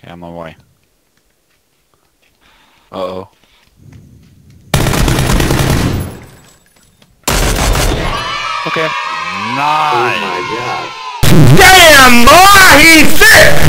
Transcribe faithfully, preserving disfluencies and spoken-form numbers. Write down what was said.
Okay, I'm on my way. Uh-oh. Okay. Nice! Oh my god. Damn, boy, he's sick!